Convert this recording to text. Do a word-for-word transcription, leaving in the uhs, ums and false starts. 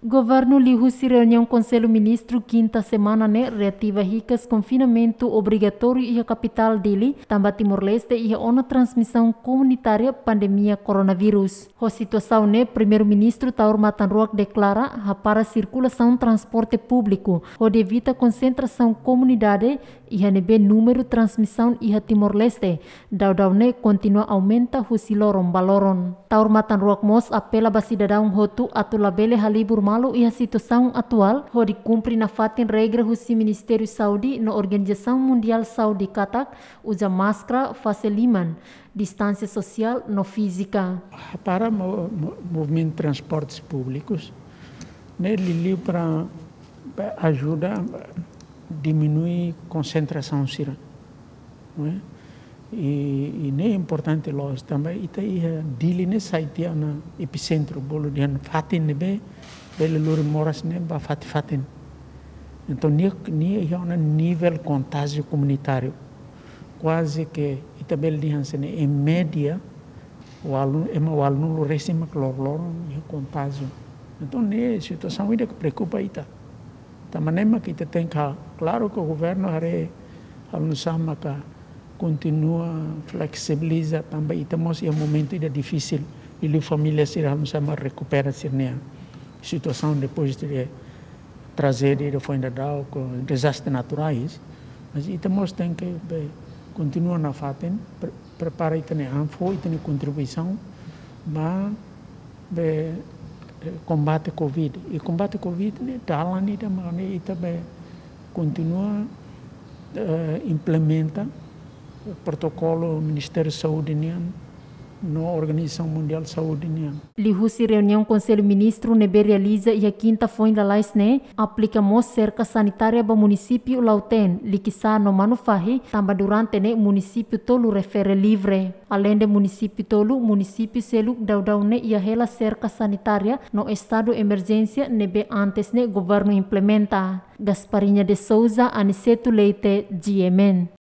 Governo lihusi reunião Conselho Ministro quinta semana né reativa ricas confinamento obrigatório e a capital dele, também Timor-Leste e a ona transmissão comunitária pandemia coronavírus. A situação né primeiro-ministro Taur Matanruak declara a para circulação transporte público, onde evita concentração comunidade e a nebe número transmissão e a Timor-Leste, daudau né continua aumenta o siloron baloron. Taur Matanruak mos apela ba cidadão hotu atu labele halibur malu e a situação atual, onde cumpre na fatin regra o Ministério Saudi na Organização Mundial Saudi Katak, usa máscara, face liman, distância social no física. Para o movimento de transportes públicos, ele para ajuda a diminuir a concentração cira, não é? E, e nem é importante nós também e aí dili ne site na epicentro bolo de fatin nebe bele luri moras ne ba fati fatin então ni ni é um nível contágio comunitário quase que itabel di hansen em média o aluno é o aluno recima clorlor e contágio então ne situação ainda que preocupa ita também mas que tem claro que o governo are aluno sama ka continua flexibiliza também estamos em um momento ainda difícil e a família se sama recupera se a situação depois de tragédia foi ainda dado com desastres naturais mas estamos tem que continuar na faten prepara e tem anfo e tem contribuição mas combate Covid e combate Covid né dalam ni também também continua implementa o protocolo do Ministério da Saúde na Organização Mundial de Saúde. Lihusi reunião Conselho Ministro nebe realiza e a quinta foi da laisne aplicamos cerca sanitária para município Lauten, liquisa no manufahi, também durante ne município tolu refere livre. Além de município tolu, município seluk daudau ne ia hela cerca sanitária no estado emergência nebe antes ne governo implementa. Gasparinha de Souza, Aniceto Leite, G M N.